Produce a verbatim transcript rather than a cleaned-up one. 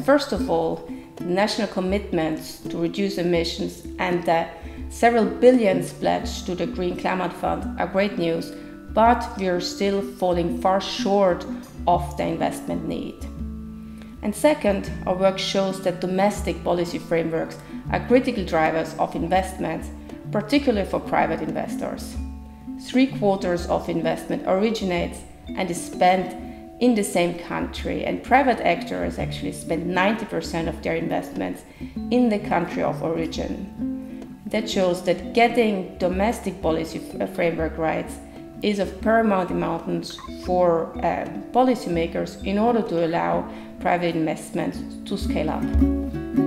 first of all, national commitments to reduce emissions and the several billions pledged to the Green Climate Fund are great news, but we are still falling far short of the investment need. And second, our work shows that domestic policy frameworks are critical drivers of investments, particularly for private investors. Three quarters of investment originates and is spent in the same country, and private actors actually spend ninety percent of their investments in the country of origin. That shows that getting domestic policy framework rights is of paramount importance for um, policymakers in order to allow private investments to scale up.